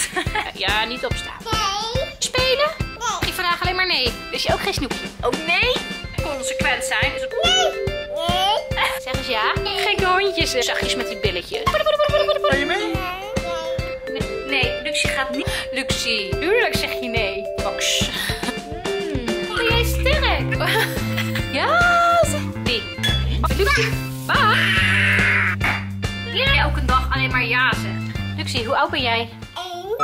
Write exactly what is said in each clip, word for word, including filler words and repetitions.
niet. Ja, niet opstaan. Nee. Spelen? Nee. Ik vandaag alleen maar nee. Dus je ook geen snoepje? Ook nee? Consequent zijn. Dus ook... Nee. Nee. Zeg eens ja. Nee. Gekke hondjes. Zachtjes met die billetjes. Ga je mee? Nee, nee, Luxie gaat niet. Luxie, tuurlijk zeg je nee. Box. Mm. Ben jij sterk? Ja, zeg die. Luxie, wat? Leer je ook een dag alleen maar ja zegt. Luxie, hoe oud ben jij? Eén.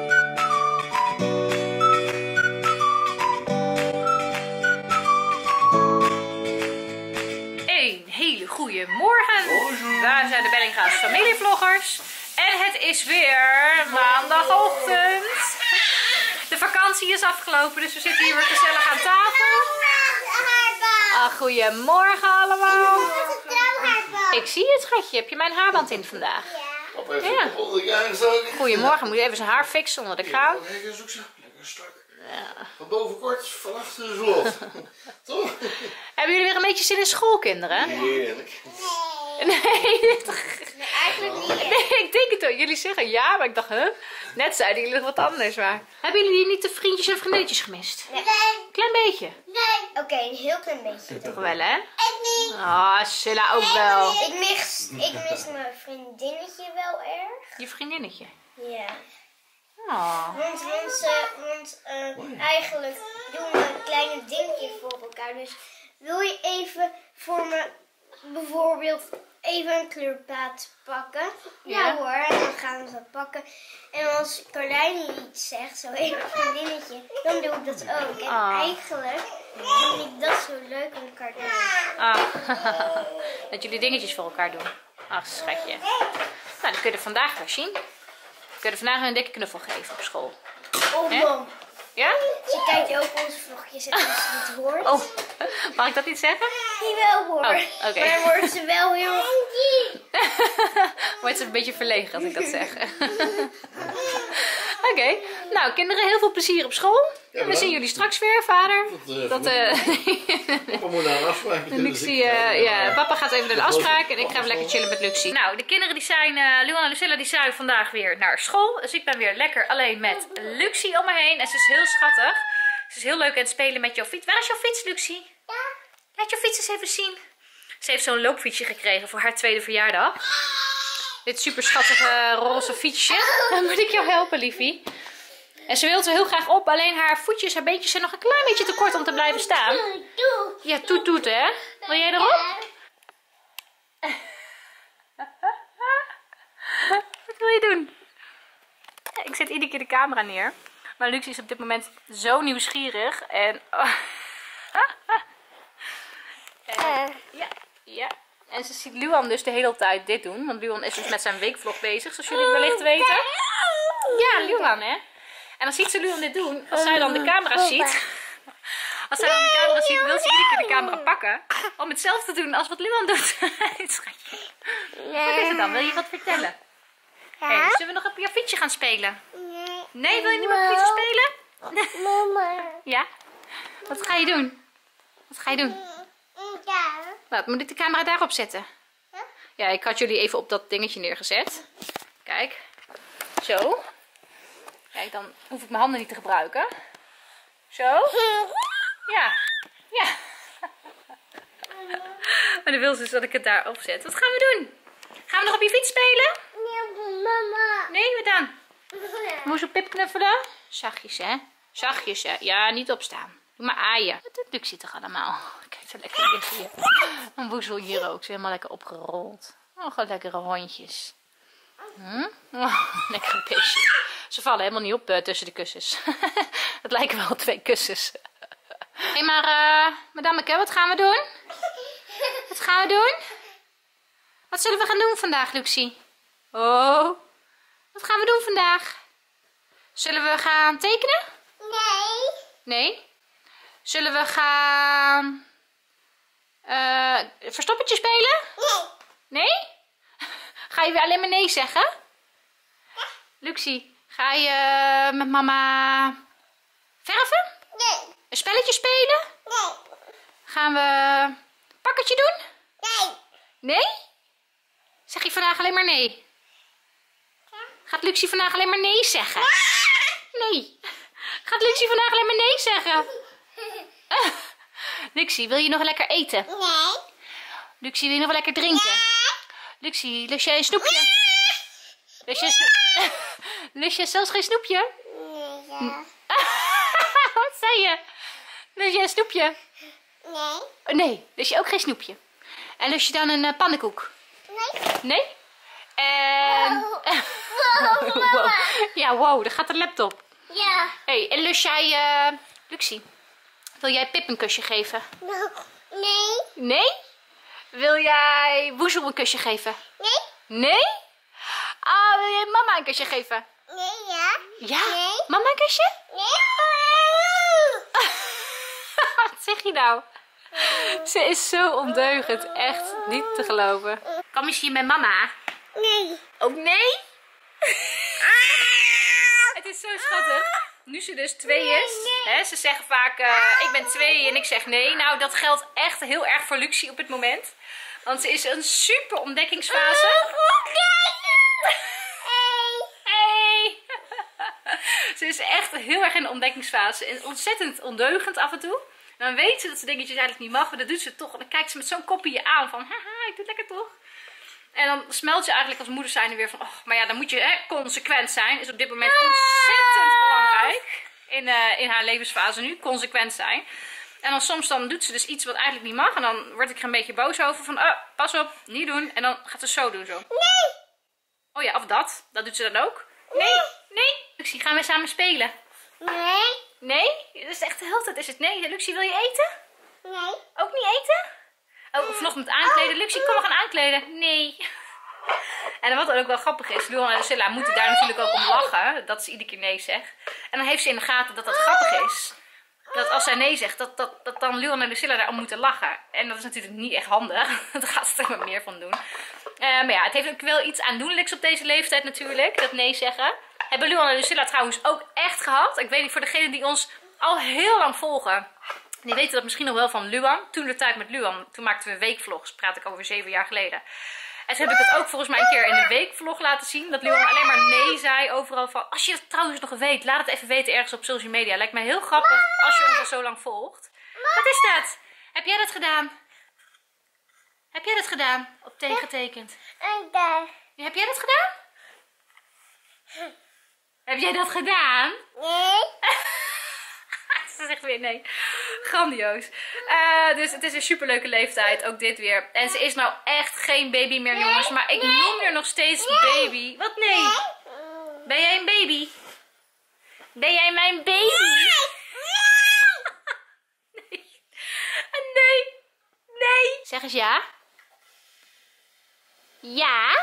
Een hele goede morgen. Daar zijn de Bellinga's familievloggers. En het is weer maandagochtend. De vakantie is afgelopen, dus we zitten hier weer gezellig aan tafel. Ah, goedemorgen allemaal. Ik zie het, schatje. Heb je mijn haarband in vandaag? Op even Ja. onder de jaren gestoken. Goedemorgen. Moet je even zijn haar fixen onder de kraan? Kijk eens ook zo. Lekker strak. Ja. Van boven kort, van achter vlot. Toch? Hebben jullie weer een beetje zin in school, kinderen? Heerlijk. Nee. Nee, eigenlijk niet. Nee, ik denk het ook. Jullie zeggen ja, maar ik dacht, huh? Net zeiden jullie nog wat anders, maar... Hebben jullie niet de vriendjes en vriendinnetjes gemist? Nee. Klein beetje. Nee. Oké, een heel klein beetje. Toch wel, hè? Ik niet. Ah, Silla ook wel. Ik mis, ik mis mijn vriendinnetje wel erg. Je vriendinnetje. Ja. Oh. Want, want, ze, want eh, eigenlijk doen we een kleine dingetje voor elkaar. Dus wil je even voor me bijvoorbeeld even een kleurplaat pakken? Ja, Ja. hoor, en dan gaan we dat pakken. En als Carlijn iets zegt, zo even een vriendinnetje, dan doe ik dat ook. En Ah. eigenlijk vind ik dat zo leuk aan Carlijn. Ah. Dat jullie dingetjes voor elkaar doen. Ach, schatje. Nou, dan kun je er vandaag weer zien. We kunnen vandaag een dikke knuffel geven op school. Oh, Hè? mam. Ja? Ze kijkt ook onze vlogjes en als ze het hoort. Oh, mag ik dat niet zeggen? Die wel hoor. Oh, oké. Maar wordt ze wel heel... Wordt ze een beetje verlegen als ik dat zeg. Oké, nou kinderen, heel veel plezier op school. En we zien jullie straks weer, vader. Dat, Dat, uh, eh Papa moet naar een afspraak. Luxie, eh, ja, papa gaat even naar de afspraak en ik ga even lekker chillen met Luxie. Nou, de kinderen die zijn, uh, Luan en Lucilla, die zijn vandaag weer naar school. Dus ik ben weer lekker alleen met Luxie om me heen. En ze is heel schattig. Ze is heel leuk aan het spelen met jouw fiets. Waar is jouw fiets, Luxie? Ja. Laat jouw fiets eens even zien. Ze heeft zo'n loopfietsje gekregen voor haar tweede verjaardag. Dit super schattige roze fietsje. Dan moet ik jou helpen, liefie. En ze wil er heel graag op, alleen haar voetjes, haar beentjes zijn nog een klein beetje te kort om te blijven staan. Doe. Ja, toet toet hè. Wil jij erop? Wat wil je doen? Ik zet iedere keer de camera neer. Maar Luxie is op dit moment zo nieuwsgierig. En... Oh. en ja, ja. En ze ziet Luan dus de hele tijd dit doen. Want Luan is dus met zijn weekvlog bezig, zoals jullie wellicht weten. Ja, Luan hè. En dan ziet ze Luan dit doen. Als zij dan de camera ziet... Als zij dan de camera ziet, wil ze iedere keer de camera pakken. Om hetzelfde te doen als wat Luan doet. Schatje. Wat is het dan? Wil je wat vertellen? Hey, zullen we nog op je fietsje gaan spelen? Nee, wil je niet met je fietsje spelen? Mama. Ja? Wat ga je doen? Wat ga je doen? Ja. Wat, moet ik de camera daarop zetten? Ja, ik had jullie even op dat dingetje neergezet. Kijk. Zo. Kijk, dan hoef ik mijn handen niet te gebruiken. Zo. Ja. Ja. Maar dan wil ze dus dat ik het daarop zet. Wat gaan we doen? Gaan we nog op je fiets spelen? Nee, mama. Nee, wat dan? Moest op Pip knuffelen? Zachtjes, hè? Zachtjes, hè? Ja, niet opstaan. Doe maar aaien. Wat doet Luxie toch allemaal? Kijk, zo lekker liggen hier. Een woezel hier ook. Ze is helemaal lekker opgerold. Oh, gewoon lekkere hondjes. Hm? Oh, lekkere beestjes. Ze vallen helemaal niet op uh, tussen de kussens. Het lijken wel twee kussens. Hé, hey, maar uh, madameke, wat gaan we doen? Wat gaan we doen? Wat zullen we gaan doen vandaag, Luxie? Oh, wat gaan we doen vandaag? Zullen we gaan tekenen? Nee. Nee? Zullen we gaan... Uh, verstoppertje spelen? Nee. Nee? Ga je weer alleen maar nee zeggen? Luxie, ga je met mama verven? Nee. Een spelletje spelen? Nee. Gaan we pakketje doen? Nee. Nee? Zeg je vandaag alleen maar nee? Gaat Luxie vandaag alleen maar nee zeggen? Nee. Gaat Luxie vandaag alleen maar nee zeggen? Uh, Luxie, wil je nog lekker eten? Nee. Luxie, wil je nog wel lekker drinken? Luxie, lust jij een snoepje? Lust jij, snoep... lust jij zelfs geen snoepje? Ja. Wat zei je? Lust jij een snoepje? Nee. Oh, nee, lust je ook geen snoepje? En lust je dan een uh, pannenkoek? Nee. Nee? En... Wow. Wow, wow. Ja, wow, daar gaat de laptop. Ja. Hey, en lust jij... Uh... Luxie, wil jij Pip een kusje geven? Nee. Nee? Wil jij Woezel een kusje geven? Nee. Nee? Ah, wil jij mama een kusje geven? Nee, ja. Ja? Nee. Mama een kusje? Nee. Wat zeg je nou? Ze is zo ondeugend. Echt niet te geloven. Kan misschien met mama? Nee. Ook nee? Het is zo schattig. Nu ze dus twee is. Hè, ze zeggen vaak, uh, ik ben twee en ik zeg nee. Nou, dat geldt echt heel erg voor Luxie op het moment. Want ze is een super ontdekkingsfase. Hey! Ze is echt heel erg in de ontdekkingsfase. En ontzettend ondeugend af en toe. En dan weet ze dat ze dingetjes eigenlijk niet mag. Maar dat doet ze toch. En dan kijkt ze met zo'n kopje je aan van, haha, ik doe het lekker toch? En dan smelt je eigenlijk als moeder zijnde weer van, oh, maar ja, dan moet je hè, consequent zijn. Is op dit moment ontzettend belangrijk. In, uh, in haar levensfase nu, consequent zijn. En dan soms dan doet ze dus iets wat eigenlijk niet mag. En dan word ik er een beetje boos over van, oh, pas op, niet doen. En dan gaat ze zo doen, zo. Nee. Oh ja, of dat. Dat doet ze dan ook. Nee, nee. Luxie, gaan we samen spelen? Nee. Nee? Dat is echt de hele tijd is het nee. Luxie, wil je eten? Nee. Ook niet eten? Oh, vanochtend aankleden. Luxie, kom, we gaan aankleden. Nee. En wat ook wel grappig is, Luan en Lucilla moeten daar natuurlijk ook om lachen. Dat ze iedere keer nee zegt. En dan heeft ze in de gaten dat dat grappig is. Dat als zij nee zegt, dat, dat, dat dan Luan en Lucilla daar om moeten lachen. En dat is natuurlijk niet echt handig. Daar gaat ze er maar meer van doen. Uh, maar ja, het heeft ook wel iets aandoenlijks op deze leeftijd natuurlijk. Dat nee zeggen. Hebben Luan en Lucilla trouwens ook echt gehad. Ik weet niet, voor degenen die ons al heel lang volgen. Die weten dat misschien nog wel van Luan. Toen de tijd met Luan, toen maakten we weekvlogs. Praat ik over zeven jaar geleden. En toen heb ik het ook volgens mij een keer in de weekvlog laten zien. Dat Luan alleen maar nee zei overal van. Als je het trouwens nog weet, laat het even weten ergens op social media. Lijkt mij heel grappig als je ons al zo lang volgt. Wat is dat? Heb jij dat gedaan? Heb jij dat gedaan? Op tegengetekend. En daar. Ja, heb jij dat gedaan? Heb jij dat gedaan? Nee. Ze zegt weer nee. Grandioos. Uh, dus het is een superleuke leeftijd. Ook dit weer. En ze is nou echt geen baby meer, jongens. Maar ik noem haar nog steeds baby. Wat nee? Ben jij een baby? Ben jij mijn baby? Nee. Nee. Nee. Zeg eens ja. Ja.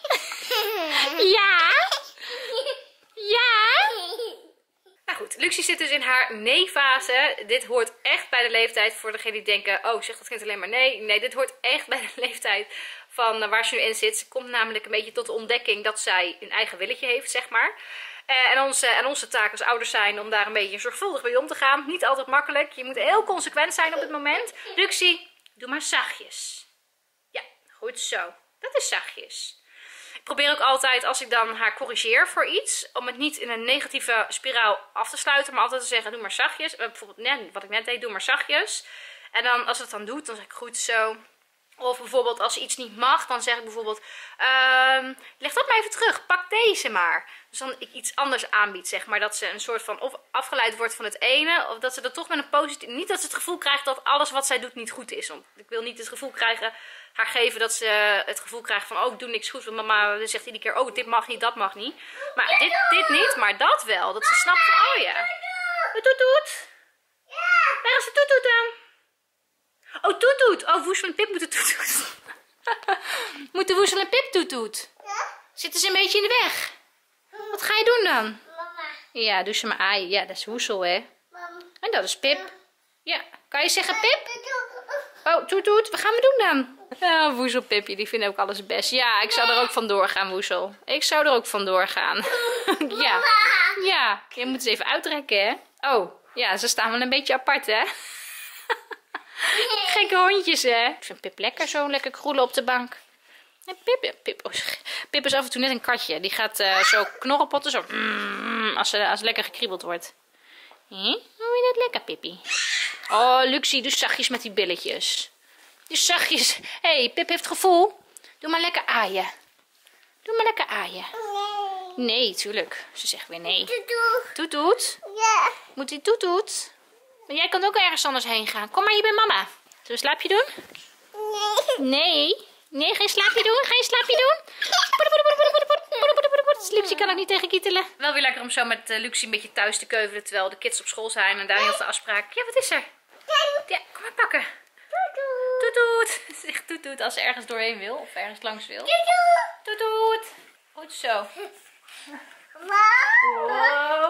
Ja. Ja. Nou goed, Luxie zit dus in haar nee-fase. Dit hoort echt bij de leeftijd voor degenen die denken, oh, zegt dat kind alleen maar nee. Nee, dit hoort echt bij de leeftijd van uh, waar ze nu in zit. Ze komt namelijk een beetje tot de ontdekking dat zij een eigen willetje heeft, zeg maar. Uh, en, onze, en onze taak als ouders zijn om daar een beetje zorgvuldig mee om te gaan. Niet altijd makkelijk. Je moet heel consequent zijn op het moment. Luxie, doe maar zachtjes. Ja, goed zo. Dat is zachtjes. Ik probeer ook altijd, als ik dan haar corrigeer voor iets, om het niet in een negatieve spiraal af te sluiten, maar altijd te zeggen, doe maar zachtjes. Bijvoorbeeld net, wat ik net deed, doe maar zachtjes. En dan, als het dan doet, dan zeg ik goed zo. Of bijvoorbeeld, als iets niet mag, dan zeg ik bijvoorbeeld, uh, leg dat maar even terug, pak deze maar. Dus dan ik iets anders aanbied, zeg maar, dat ze een soort van, of afgeleid wordt van het ene, of dat ze er toch met een positief, niet dat ze het gevoel krijgt dat alles wat zij doet niet goed is. Want ik wil niet het gevoel krijgen, haar geven dat ze het gevoel krijgt van, oh, ik doe niks goed. Want mama zegt iedere keer, oh, dit mag niet, dat mag niet. Maar dit, dit niet, maar dat wel. Dat ze snapt van, oh ja, het doet doet. Waar is het toet doet dan? Oh, toet doet. Oh, Woesel en Pip moeten toet doet. Moeten Woesel en Pip toet doet? Zitten ze een beetje in de weg? Wat ga je doen dan? Mama. Ja, doe ze maar aaien. Ja, dat is Woesel, hè. Mama. En dat is Pip. Ja, kan je zeggen Pip? Oh, toet doet. Wat gaan we doen dan? Oh, Woesel, Pipje, die vinden ook alles best. Ja, ik zou er ook vandoor gaan, Woesel. Ik zou er ook vandoor gaan. Ja. Ja, je moet ze even uitrekken, hè. Oh, ja, ze staan wel een beetje apart, hè. Gekke hondjes, hè. Ik vind Pip lekker zo, lekker kroelen op de bank. En Pip, Pip, oh, Pip is af en toe net een katje. Die gaat uh, zo knorrelpotten, zo mm, als, ze, als het lekker gekriebeld wordt. Hm? Hoe je dat lekker, Pippi? Oh, Luxie, doe zachtjes met die billetjes. Doe zachtjes. Hé, hey, Pip heeft gevoel. Doe maar lekker aaien. Doe maar lekker aaien. Nee. Nee, tuurlijk. Ze zegt weer nee. Toet. Toet, toet. Ja. Moet die toet, toet? Maar jij kan ook ergens anders heen gaan. Kom maar hier bij mama. Zullen we een slaapje doen? Nee. Nee. Nee, geen slaapje doen. Geen slaapje doen. Luxie kan ook niet tegen kietelen. Wel weer lekker om zo met uh, Luxie een beetje thuis te keuvelen terwijl de kids op school zijn en Daniel heeft de afspraak. Ja, wat is er? Ja, kom maar pakken. Toet toet. Ze zegt toet toet als ze ergens doorheen wil of ergens langs wil. Toet toet. Goed zo. Wow. Wow.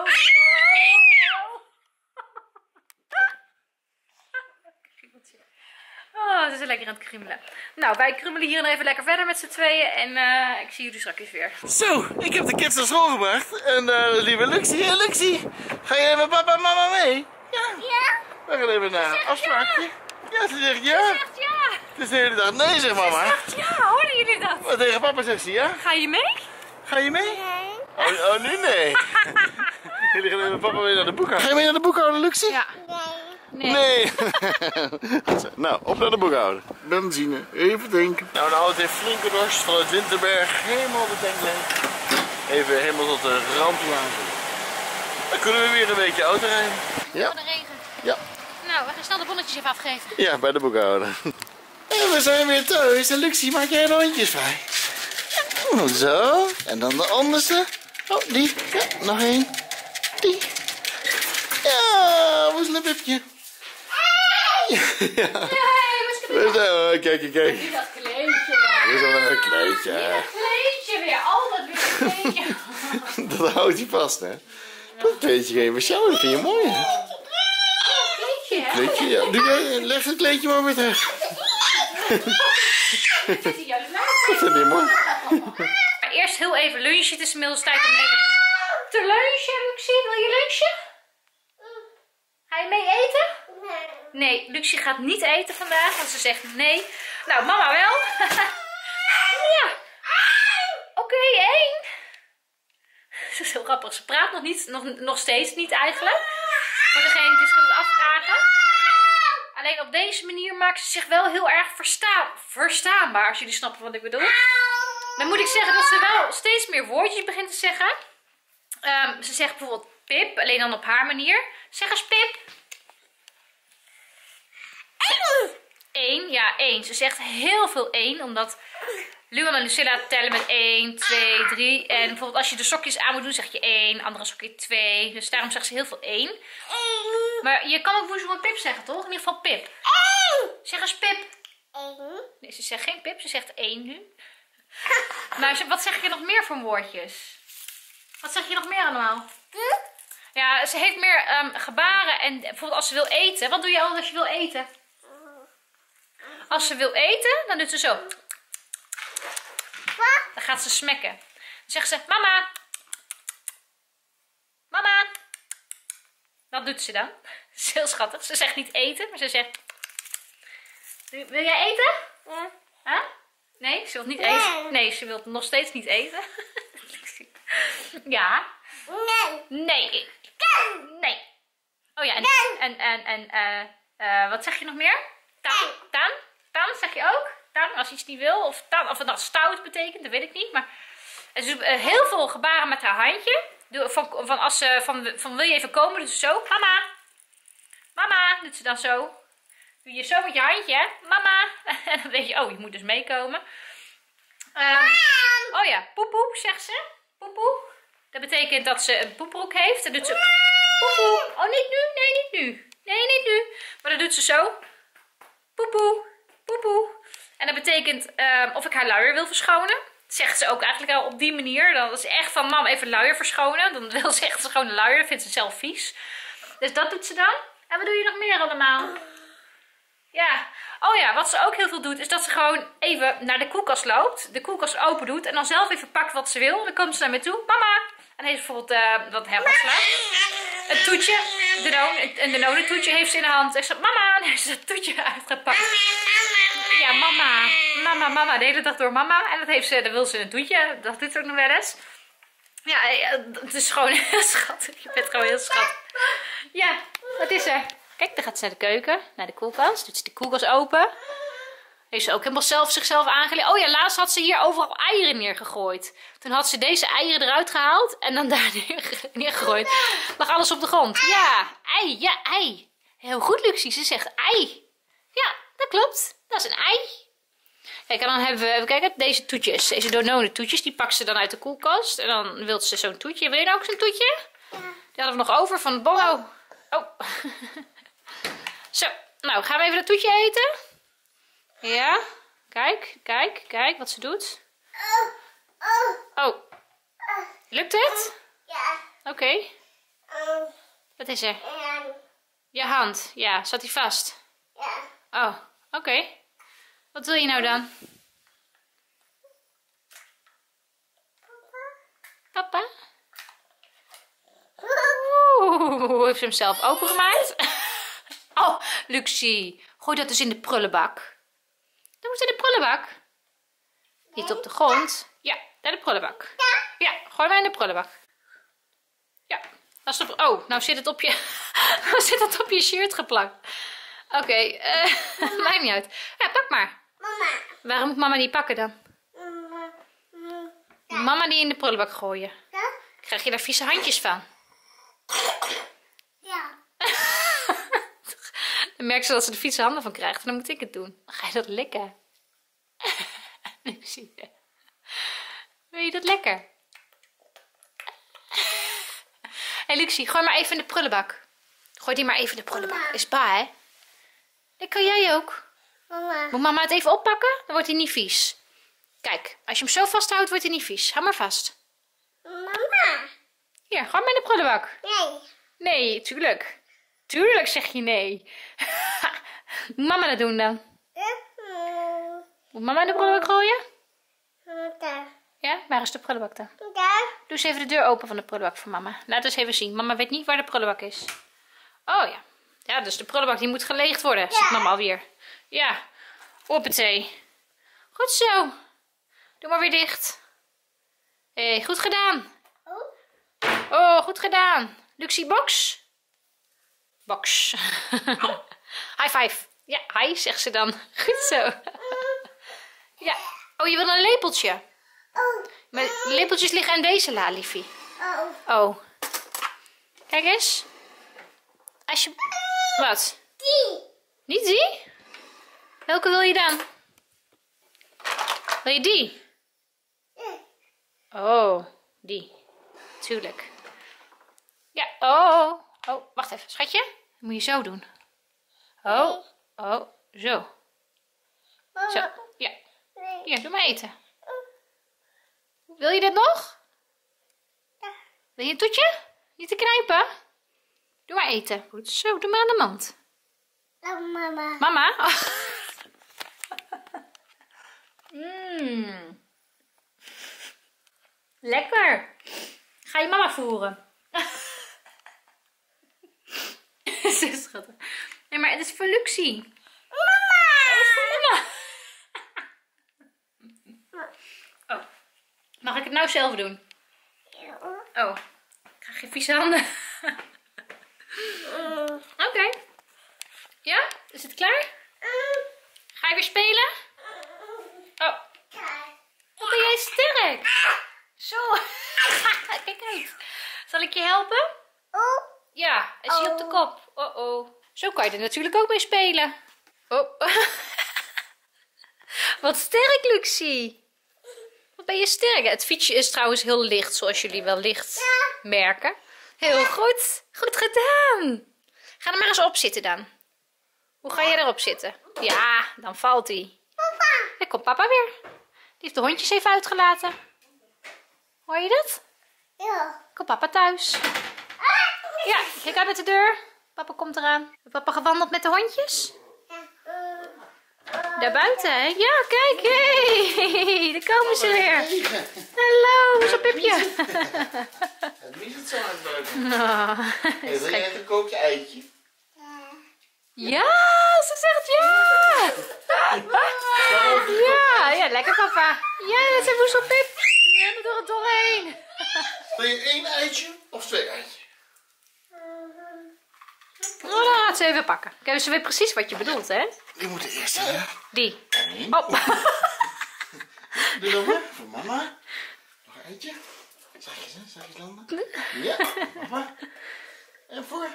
Oh, ze is lekker aan het krummelen. Nou, wij krummelen hier nog even lekker verder met z'n tweeën. En uh, ik zie jullie straks weer. Zo, ik heb de kids naar school gebracht. En uh, lieve Luxie, hey Luxie, ga je even papa en mama mee? Ja. Ja. We gaan even naar een afspraakje. Ja. ja, ze zegt ja. Ze zegt ja. Het is de hele dag nee, zeg mama. Ze zegt ja, hoorden jullie dat? Maar tegen papa zegt ze ja. Ga je mee? Ga je mee? Nee. Oh, oh nu nee. Jullie gaan even papa mee naar de boekhouder. Ga je mee naar de boekhouder, Luxie? Ja. Nee. Nee. Nou, op naar de boekhouder. Benzine, even denken. Nou, de auto heeft flinke dorst vanuit Winterberg. Helemaal de tank leeg. Even helemaal tot de rand toe aan. Dan kunnen we weer een weekje auto rijden. Ja. De regen. Ja. Nou, we gaan snel de bonnetjes even afgeven. Ja, bij de boekhouder. En we zijn weer thuis. En Luxie, maak jij de hondjes vrij? Oh, zo. En dan de onderste. Oh, die. Ja, nog één. Die. Ja, woestel een pipje. Ja. We zijn, oh, kijk, kijk. Nu dat kleedje weer. Dit is al een kleedje. Dat kleedje weer. Altijd weer een kleedje. Dat houdt hij vast, hè? Dat kleedje ga je weer sjouwen, dat vind je mooi, hè? Kleedje, hè? Kleedje, ja. Doe, leg het kleedje maar weer terug. Zit hij juist naar? Dat vind je mooi. Maar eerst heel even lunchen. Het is inmiddels tijd om even te lunchen. Luxie, wil je lunchen? Ga je mee eten? Nee, Luxie gaat niet eten vandaag, want ze zegt nee. Nou, mama wel. Ja. Oké, okay, één. Ze is heel grappig. Ze praat nog niet, nog, nog steeds niet eigenlijk. Voor degene die zich het afvragen. Alleen op deze manier maakt ze zich wel heel erg versta verstaanbaar, als jullie snappen wat ik bedoel. Dan moet ik zeggen dat ze wel steeds meer woordjes begint te zeggen. Um, ze zegt bijvoorbeeld Pip, alleen dan op haar manier. Zeg eens Pip. Eén, ja, één. Ze zegt heel veel één, omdat Luan en Lucilla tellen met één, twee, drie. En bijvoorbeeld als je de sokjes aan moet doen, zeg je één, andere sokje twee. Dus daarom zegt ze heel veel één. Maar je kan ook woensdag Pip zeggen, toch? In ieder geval Pip. Zeg eens Pip. Nee, ze zegt geen Pip, ze zegt één nu. Maar wat zeg je nog meer voor woordjes? Wat zeg je nog meer allemaal? Ja, ze heeft meer um, gebaren en bijvoorbeeld als ze wil eten. Wat doe je altijd als je wil eten? Als ze wil eten, dan doet ze zo. Dan gaat ze smekken. Dan zegt ze, mama. Mama. Dat doet ze dan. Dat is heel schattig. Ze zegt niet eten, maar ze zegt... Wil jij eten? Ja. Huh? Nee, ze wil niet eten. Nee, ze wil nog steeds niet eten. Ja. Nee. Nee. Nee. Oh ja, en, en, en, en uh, uh, wat zeg je nog meer? Taan? Taan? Taan zeg je ook? Taan als iets niet wil. Of, taan, of het nou stout betekent, dat weet ik niet. Maar ze doet uh, heel veel gebaren met haar handje. Van, van, als ze, van, van wil je even komen, doet ze zo. Mama. Mama, doet ze dan zo. Doe je zo met je handje, hè? Mama. En dan weet je, oh, je moet dus meekomen. Um, oh ja, poepoe, zegt ze. Poepoe. Dat betekent dat ze een poeproek heeft. Dan doet ze poepoe. Oh, niet nu. Nee, niet nu. Nee, niet nu. Maar dan doet ze zo. Poepoe. Poepoe. En dat betekent um, of ik haar luier wil verschonen. Dat zegt ze ook eigenlijk al op die manier. Dan is ze echt van, mam, even luier verschonen. Dan wil ze echt gewoon een luier. Dat vindt ze zelf vies. Dus dat doet ze dan. En wat doe je nog meer allemaal? Ja. Oh ja, wat ze ook heel veel doet, is dat ze gewoon even naar de koelkast loopt. De koelkast open doet. En dan zelf even pakt wat ze wil. Dan komt ze naar me toe. Mama. En heeft bijvoorbeeld uh, wat herpasla. Een toetje. Een Danone toetje heeft ze in de hand. En ze zegt, mama. En heeft ze dat toetje uitgepakt. Ja, ja, mama. Mama, mama. De hele dag door mama. En dat heeft ze, dan wil ze een toetje. Dat doet ze ook nog wel eens. Ja, het is gewoon heel schattig. Je bent gewoon heel schattig. Ja, wat is er? Kijk, dan gaat ze naar de keuken. Naar de koelkast. Doet ze de koelkast open. Heeft ze ook helemaal zelf zichzelf aangeleerd. Oh ja, laatst had ze hier overal eieren neergegooid. Toen had ze deze eieren eruit gehaald. En dan daar neer, neergegooid. Lag alles op de grond. Ja, ei. Ja, ei. Heel goed, Luxie. Ze zegt ei. Ja, dat klopt. Dat is een ei. Kijk, en dan hebben we, even kijken, deze toetjes. Deze Danone toetjes, die pakt ze dan uit de koelkast. En dan wil ze zo'n toetje. Wil je nou ook zo'n toetje? Ja. Die hadden we nog over van Bollo. Oh. Zo, nou gaan we even dat toetje eten. Ja, kijk, kijk, kijk wat ze doet. Oh, lukt het? Ja. Oké. Okay. Wat is er? Je hand, ja, zat hij vast? Ja. Oh, oké. Okay. Wat wil je nou dan? Papa? Oeh, heeft ze hem zelf opengemaakt? Oh, Luxie, gooi dat dus in de prullenbak. Dat moet in de prullenbak. Niet op de grond. Ja, naar de prullenbak. Ja, gooi maar in de prullenbak. Ja, dat is op... Oh, nou zit het op je... nou zit het op je shirt geplakt. Oké, okay, uh, maakt niet uit. Ja, pak maar. Mama. Waarom moet mama die pakken dan? Mama. Mama die in de prullenbak gooien. Ja? Krijg je daar vieze handjes van? Ja. Dan merkt ze dat ze de vieze handen van krijgt. En dan moet ik het doen. Dan ga je dat likken. Luxie. Wil je dat lekker? Hé hey, Luxie, gooi maar even in de prullenbak. Gooi die maar even in de prullenbak. Mama. Is ba, hè? Dat kan jij ook. Mama. Moet mama het even oppakken? Dan wordt hij niet vies. Kijk, als je hem zo vasthoudt, wordt hij niet vies. Hou maar vast. Mama. Hier, gooi maar in de prullenbak. Nee. Nee, tuurlijk. Tuurlijk zeg je nee. Moet mama dat doen dan? Moet mama in de prullenbak gooien? Daar. Ja, waar is de prullenbak dan? Daar. Doe eens even de deur open van de prullenbak voor mama. Laat eens even zien. Mama weet niet waar de prullenbak is. Oh ja. Ja, dus de prullenbak die moet geleegd worden. Ja. Zit mama alweer. Ja. Hoppatee. Goed zo. Doe maar weer dicht. Hé, hey, goed gedaan. Oh. Oh, goed gedaan. Luxie, box. Box. High five. Ja, hi, zegt ze dan. Goed zo. Ja. Oh, je wil een lepeltje. Oh. Maar lepeltjes liggen in deze la, liefie. Oh. Oh. Kijk eens. Als je... Wat? Die. Niet die? Welke wil je dan? Wil je die? Oh, die. Tuurlijk. Ja, oh. Oh, wacht even, schatje. Dat moet je zo doen. Oh, oh, zo. Zo, ja. Hier, doe maar eten. Wil je dit nog? Wil je een toetje? Niet te knijpen? Doe maar eten. Goed, zo, doe maar aan de mand. Oh, mama. Mama? Oh. Mm. Lekker. Ga je mama voeren? Zo schattig. Nee, maar het is voor Luxie. Mama! Oh, voor mama. Oh. Mag ik het nou zelf doen? Oh. Ik krijg je vieze handen. Oké. Okay. Ja? Is het klaar? Ga je weer spelen? Oh. Wat ben jij sterk? Zo. Kijk uit. Zal ik je helpen? Oh. Ja, hij is hier op de kop. Oh oh. Zo kan je er natuurlijk ook mee spelen. Oh. Wat sterk, Luxie. Wat ben je sterk. Het fietsje is trouwens heel licht, zoals jullie wel licht merken. Heel goed. Goed gedaan. Ga er maar eens op zitten dan. Hoe ga je erop zitten? Ja, dan valt hij. Papa. Daar komt papa weer. Die heeft de hondjes even uitgelaten. Hoor je dat? Ja. Komt papa thuis. Ja, kijk uit met de deur. Papa komt eraan. Heeft papa gewandeld met de hondjes? Daar buiten, hè? Ja, kijk. Hey, daar komen ze weer. Hallo, hoe is het Pipje? Wie is het zo aan het buiten? Oh, Hey, wil jij een gekookt eitje? ja, ze zegt ja. Ja, ja, lekker papa. Ja, dat is een woezelpip. We hebben er doorheen. Wil je één eitje of twee eitjes? Oh, dan gaat ze even pakken. Kijk, ze weet precies wat je bedoelt, hè? Die moet de eerste, hè? Die. Eén. Oh. Doe dan maar. Voor mama. Nog een eitje. Zachtjes, hè? Zachtjes landen. Ja, mama. En voor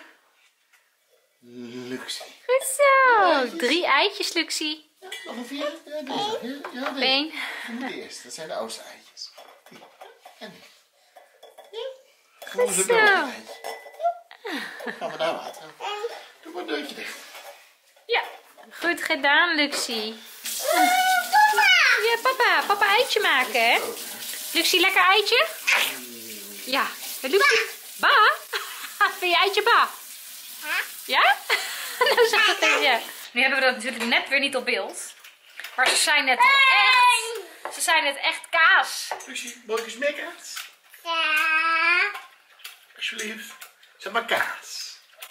Luxie. Goed zo. Drie eitjes, Luxie. Ja, nog een vierde. Ja, deze. Ja, ja, deze. Eén. Die moet de eerste. Dat zijn de oudste eitjes. Die. En die. Ja. Gewoon zo'n eitje. Gaan we daar water. Doe maar een deurtje dicht. Ja, goed gedaan, Luxie. Ja, papa. Papa eitje maken, hè? Luxie, lekker eitje? Ja. Luxie, ba? Vind je eitje ba? Ja? Nou zeg het tegen je. Nu hebben we dat natuurlijk net weer niet op beeld. Maar ze zijn net echt... Ze zijn net echt kaas. Luxie, bolletjes meer kaas? Ja. Alsjeblieft. Zeg maar kaas.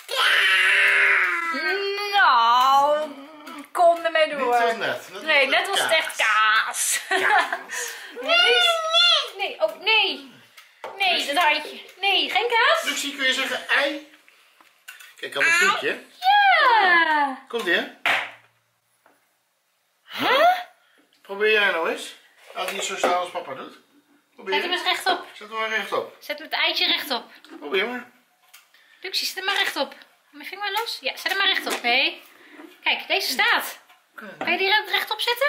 Nou, kom ermee door. Niet zoals net. net Nee, net was het echt kaas. Kaas. Nee, nee, oh nee. Nee, dat handje. Nee, geen kaas? Luxie, kun je zeggen ei? Kijk, al een piekje. Ja. Komt ie, hè? Huh? Probeer jij nou eens. Als hij zo snel als papa doet. Probeer. Zet hem eens rechtop. Zet hem maar rechtop. Zet het eitje rechtop. Probeer maar. Luxie, zet hem maar rechtop. Mijn vinger maar los. Ja, zet hem maar rechtop. Nee. Kijk, deze staat. Kan je die rechtop zetten?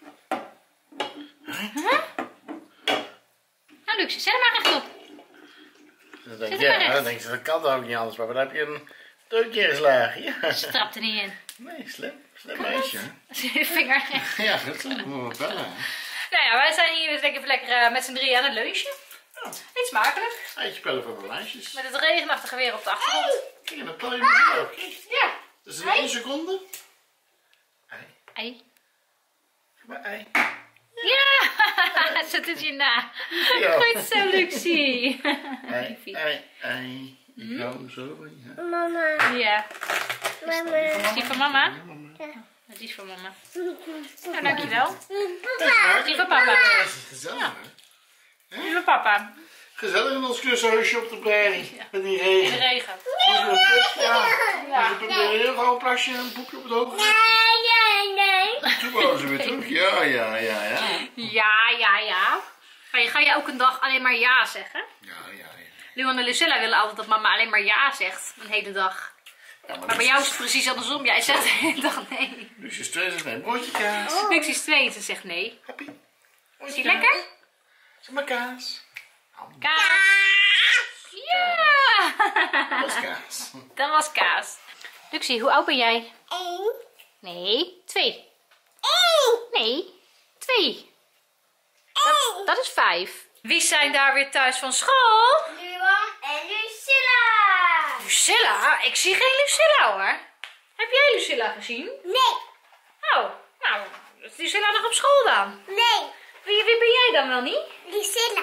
Huh? Nou, Luxie, zet hem maar rechtop. Dan denk Zet je, hem maar ja, recht. dan denk je, dat kan toch ook niet anders, papa. Dan heb je een deukje geslagen. Ja. Strap er niet in. Nee, slim. Slim meisje. Je vinger recht. Ja, goed zo. Dat moet wel bellen. Nou ja, wij zijn hier dus even lekker uh, met z'n drieën aan het lunchen. Ja. Niet smakelijk. Eitje pellen voor mijn meisjes. Met het regenachtige weer op de achtergrond. Kijk, en dan pel je me ook. Ja. Dus in één seconde. Ei. Ei. Geef maar ei. Ja, zet het je na. Ja. Goed zo, Luxie. Ei, ei, ei. Ik hou zo van je. Mama. Ja. Mama. Is die van mama? Ja, mama. Dat is voor mama. Nou, dankjewel. Papa. Die van papa. Dat is gezellig, hè? Die van papa. Gezellig in ons kussenhuisje op de prairie. Met die In regen. de regen. Ja. Ja. Ze proberen heel gauw een plasje en een poepje op het hoofd. Nee, nee, nee. Toen waren ze weer terug. Ja, ja, ja, ja. Ja, ja, ja. Maar je ga je ook een dag alleen maar ja zeggen? Ja, ja, ja. Luan en Lucilla willen altijd dat mama alleen maar ja zegt. Een hele dag. Ja, Maar bij jou is het precies andersom. Jij zegt de hele dag nee. Dus je twee zegt nee. Broodje kaas. Luxie is twee en ze zegt nee. Happy. Is die lekker? Zeg maar kaas. Kaas. Ja. Dat is kaas. Dat was kaas. Luxie, hoe oud ben jij? Eén. Nee, twee. Eén. Nee, twee. Dat, dat is vijf. Wie zijn daar weer thuis van school? Luan en Lucilla. Lucilla? Ik zie geen Lucilla hoor. Heb jij Lucilla gezien? Nee. Oh, nou, is Lucilla nog op school dan? Nee. Wie, wie ben jij dan wel niet? Lucilla.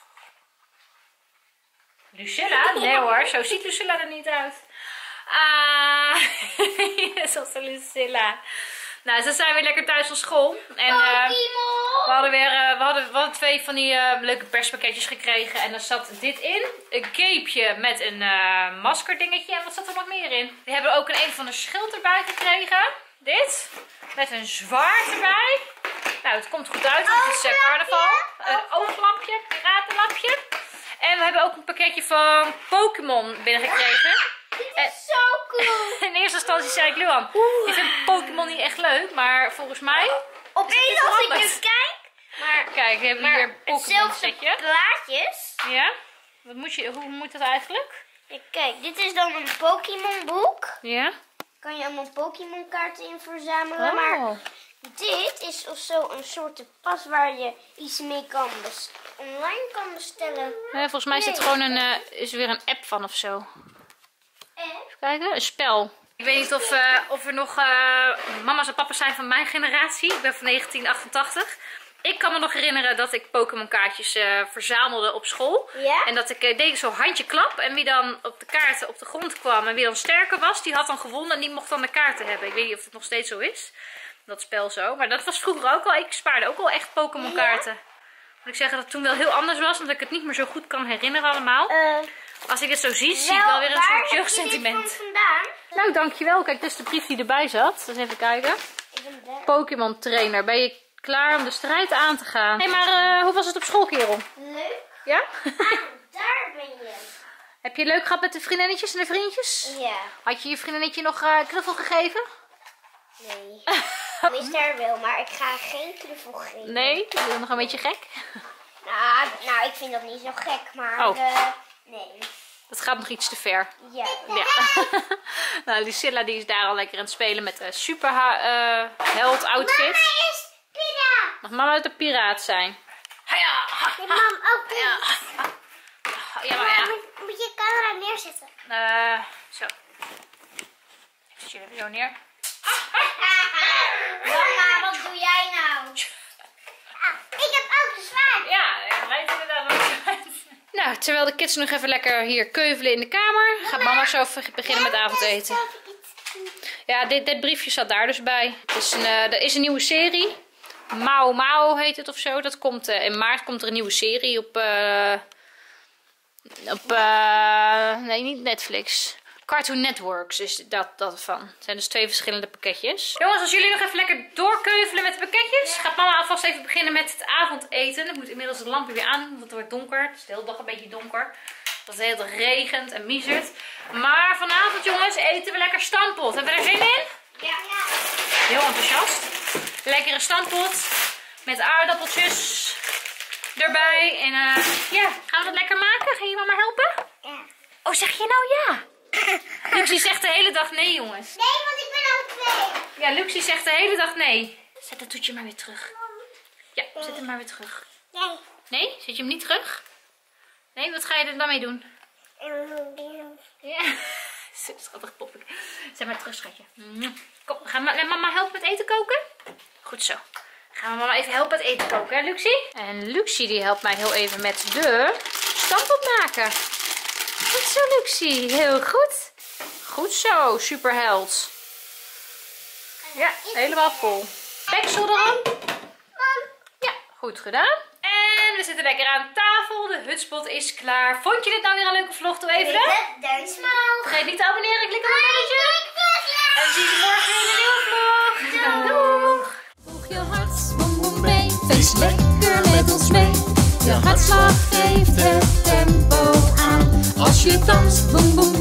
Lucilla? Nee hoor, zo ziet Lucilla er niet uit. Ah, zoals de Lucilla. Nou, ze zijn weer lekker thuis van school. En uh, we hadden weer uh, we hadden, we hadden twee van die uh, leuke perspakketjes gekregen. En er zat dit in. Een capeje met een uh, maskerdingetje. En wat zat er nog meer in? We hebben ook een een van de schild erbij gekregen. Dit. Met een zwaard erbij. Nou, het komt goed uit. Het is uh, carnaval. Een ooglampje, piratenlapje. En we hebben ook een pakketje van Pokémon binnengekregen. Dit is zo cool. In eerste instantie zei ik, Luan, je vindt Pokémon niet echt leuk, maar volgens mij... Opeens als ik nu veranderd. kijk. Maar, Kijk, we hebben hier een Pokémon hetzelfde setje. plaatjes. Ja? Wat moet je, hoe moet dat eigenlijk? Ja, kijk, dit is dan een Pokémon boek. Ja? Kan je allemaal Pokémon kaarten in verzamelen. Maar Oh. dit is of zo een soort pas waar je iets mee kan bes- online kan bestellen. Ja, volgens mij is dit Nee. gewoon een, uh, is er weer een app van of zo. En? Even kijken, een spel. Ik weet niet of, uh, of er nog uh, mama's en papa's zijn van mijn generatie. Ik ben van negentien achtentachtig. Ik kan me nog herinneren dat ik Pokémon kaartjes uh, verzamelde op school. Ja? En dat ik uh, deed zo'n handje klap. En wie dan op de kaarten op de grond kwam en wie dan sterker was, die had dan gewonnen en die mocht dan de kaarten hebben. Ik weet niet of het nog steeds zo is. Dat spel zo. Maar dat was vroeger ook al. Ik spaarde ook al echt Pokémon kaarten. Moet ik zeggen dat het toen wel heel anders was. Omdat ik het niet meer zo goed kan herinneren allemaal. Uh, Als ik het zo zie, zie ik wel weer een soort jeugdsentiment. vandaan? Nou, dankjewel. Kijk, dit is de brief die erbij zat. Dus even kijken. Pokémon trainer. Ben je klaar om de strijd aan te gaan? Hé, hey, maar uh, hoe was het op school, kerel? Leuk. Ja? Ah, daar ben je. Heb je leuk gehad met de vriendinnetjes en de vriendjes? Ja. Had je je vriendinnetje nog uh, knuffel gegeven? Nee. Mister wil, maar ik ga geen knuffel geven. Nee? Is dat nog een beetje gek? Nou, nou, ik vind dat niet zo gek, maar oh. uh, nee. Dat gaat nog iets te ver. Ja. ja. Nou, Lucilla die is daar al lekker aan het spelen met een super uh, held outfit. Mama is piraat. Mag mama uit de piraat zijn? Ja. Je mam ook niet. Ja. Ja, maar ja. Moet, moet je camera neerzetten? Uh, zo. Ik zet je even zo neer. Mama, wat doe jij nou? Ah, ik heb ook de zwaard. Ja, het lijkt inderdaad wel zwaard. Nou, terwijl de kids nog even lekker hier keuvelen in de kamer, gaat mama zo beginnen met avondeten. Ja, dit, dit briefje zat daar dus bij. Het is een, uh, er is een nieuwe serie. Mao Mao heet het of zo. Dat komt, uh, in maart komt er een nieuwe serie op... Uh, op uh, nee, niet Netflix. Cartoon Networks is dat, dat van. Het zijn dus twee verschillende pakketjes. Jongens, als jullie nog even lekker doorkeuvelen met de pakketjes, gaat mama alvast even beginnen met het avondeten. Ik moet inmiddels het lampje weer aan, want het wordt donker. Het is de hele dag een beetje donker. Dat het heel regent en miezert. Maar vanavond, jongens, eten we lekker stampot. Hebben we er zin in? Ja. Heel enthousiast. Lekkere stampot met aardappeltjes erbij. En uh, ja, gaan we dat lekker maken? Ga je mama helpen? Ja. Oh, zeg je nou ja? Luxie zegt de hele dag nee, jongens. Nee, want ik ben al twee. Ja, Luxie zegt de hele dag nee. Zet dat toetje maar weer terug. Ja, zet hem maar weer terug. Nee. Nee? Zet je hem niet terug? Nee, wat ga je er dan mee doen? Ja. Schattig poppelijk. Zet maar terug, schatje. Kom, gaan we mama helpen met eten koken? Goed zo. Gaan we mama even helpen met eten koken, hè, Luxie? En Luxie die helpt mij heel even met de stampot maken. Goed zo, Luxie. Heel goed. Goed zo, superheld. Ja, helemaal vol. Peksel erop. Ja, goed gedaan. En we zitten lekker aan tafel. De hutspot is klaar. Vond je dit nou weer een leuke vlog? Doe even hè? Duimpje omhoog. Vergeet niet te abonneren. Klik op het belletje. En we zien je morgen in een nieuwe vlog. Doeg. Volg je hart, boem boem mee. Feest lekker met ons mee. Je hartslag geeft het tempo aan. Als je danst, boem boem